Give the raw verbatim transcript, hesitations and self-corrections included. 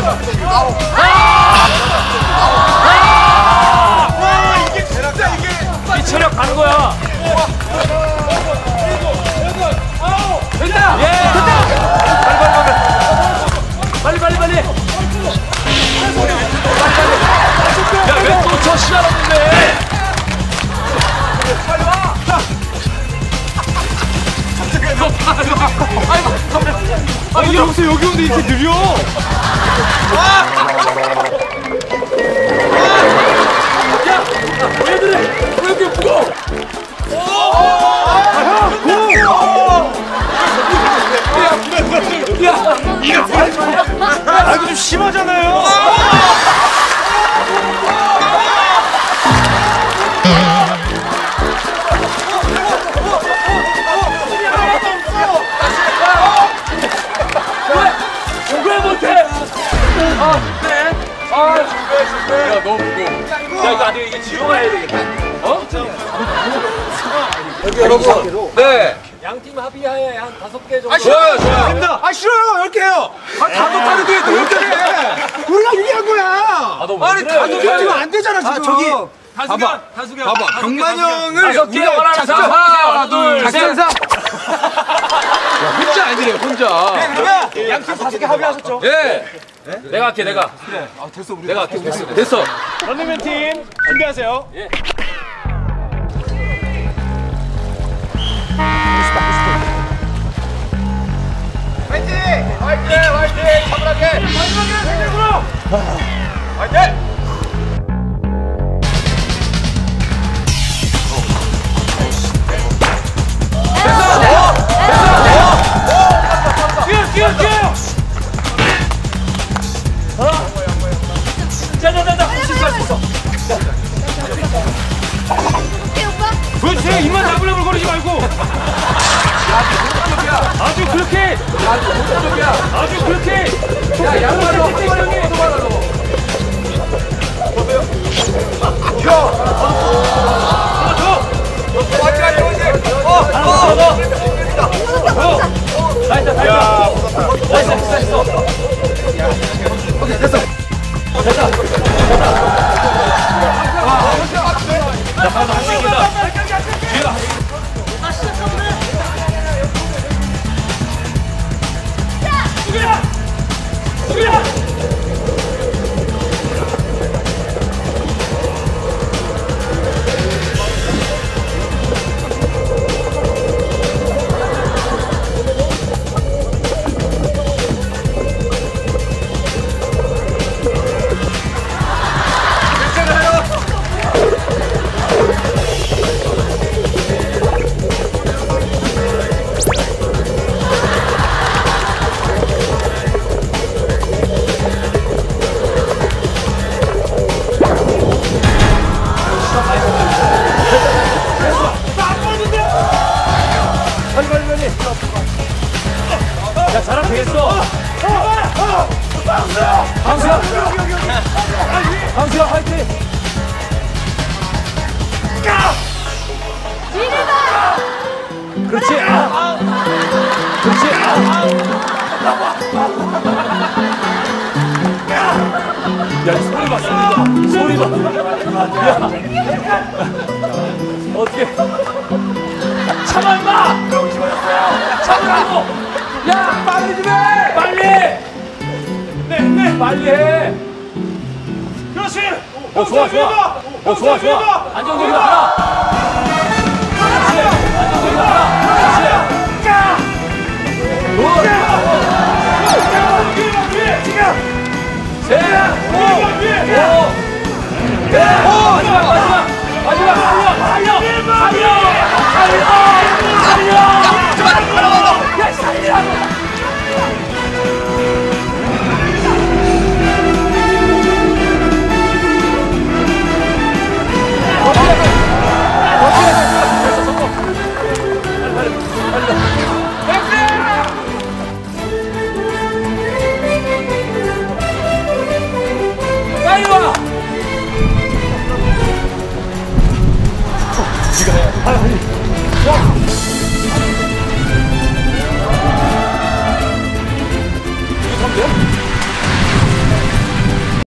이게 진짜 이게 이 체력 가는 거야. 됐다. 예. 됐다. 빨리 빨리 빨리 빨리. 야, 왜 또 저 시간 없는데? 빨리 와. 아, 이게 무슨 여기 오는데 이렇게 느려? 와! 야! 왜 그래? 왜 이렇게 무거워? 야! 이거 아, 이거 좀 심하잖아요? 왜 못해? 아, 네. 아, 준비해, 준비해. 야, 너무 무거워. 야, 이거 안 돼. 이게 뒤로 가야 되겠다. 어? 여기 여러분. 네. 양팀 합의하에 한 다섯 개 정도. 아, 좋아요, 좋아요. 됩니다. 아, 싫어요. 이렇게 해요. 아, 다섯 개를 돼. 또 이렇게 해. 우리가 유리한 거야. 아, 너무 아니, 다섯 개 지금 안 되잖아, 지금. 아, 저기. 다수경, 다수경. 봐봐, 경만 형을 다섯 개 작전 하나, 둘, 셋. 혼자 아니래요, 혼자. 네, 그러면 양팀 다섯 개 합의하셨죠? 예. 네? 내가 할게, 내가. 그래. 아, 됐어, 우리. 내가 할게, 됐어. 됐어. 런닝맨 팀 준비하세요. 예. 화이팅! 화이팅! 화이팅! 차분하게! 마지막에 생각으로! 화이팅! 뛰어, 뛰어, 뛰어! 어? 자, 자, 자, 자, 할수 있어, 할수 있어. 보여주세요, 입만 나불나불 거리지 말고. 아주 그렇게! 아주 그렇게! 야, 양말로 헛발로 헛발로 보세요. 야! 하나 더! 맞지, 맞지, 맞지! 어! 하나 더! 어! 나이스, 나이스! 나이스, 나이스, 나이스! 오케이, 됐어! 됐다! 됐다! 자, 바로 할 수 있겠다! 뒤에가! 수비야! 수비야! 야, 잘하면 되겠어. 강수야. 강수야, 화이팅. 그렇지. 아. 그렇지. 아. 야, 이 소리 봐, 소리 봐. 소리 봐. 야. 어떻게. 참아, 임마! 참으라고! 야, 빨리 좀 해! 빨리! 네, 네! 빨리 해! 그렇지! 어, 좋아, 좋아! 어, 좋아, 좋아! 안정적이다, 하나! 그렇지! 안정적이다, 하나! 그렇지! 까! 굿! 지금! 셋! 오!